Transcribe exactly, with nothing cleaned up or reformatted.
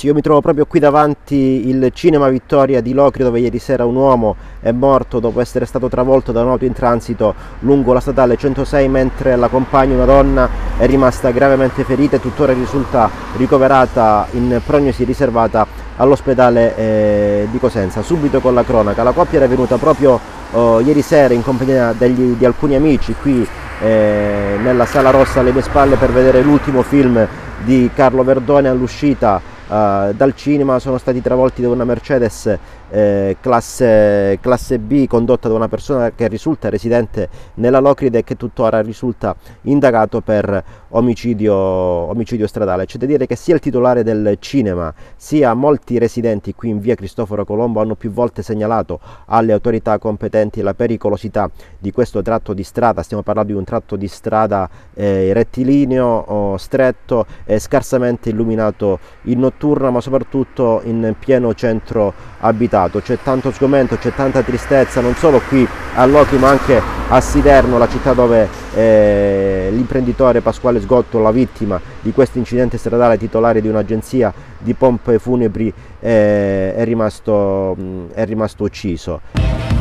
ragazzi, io mi trovo proprio qui davanti il Cinema Vittoria di Locri, dove ieri sera un uomo è morto dopo essere stato travolto da un'auto in transito lungo la statale centosei, mentre la compagna, una donna, è rimasta gravemente ferita e tuttora risulta ricoverata in prognosi riservata all'ospedale eh, di Cosenza. Subito con la cronaca: la coppia era venuta proprio oh, ieri sera in compagnia degli, di alcuni amici qui eh, nella Sala Rossa alle mie spalle per vedere l'ultimo film di Carlo Verdone. All'uscita uh, dal cinema sono stati travolti da una Mercedes eh, classe, classe B, condotta da una persona che risulta residente nella Locride e che tuttora risulta indagato per omicidio, omicidio stradale. C'è da dire che sia il titolare del cinema sia molti residenti qui in via Cristoforo Colombo hanno più volte segnalato alle autorità competenti la pericolosità di questo tratto di strada. Stiamo parlando di un tratto di strada eh, rettilineo, oh, stretto e scarsamente illuminato in notturna, ma soprattutto in pieno centro abitato. C'è tanto sgomento, c'è tanta tristezza, non solo qui a Locri ma anche a Siderno, la città dove eh, l'imprenditore Pasquale Sgotto, la vittima di questo incidente stradale, titolare di un'agenzia di pompe funebri, eh, è rimasto, è rimasto ucciso.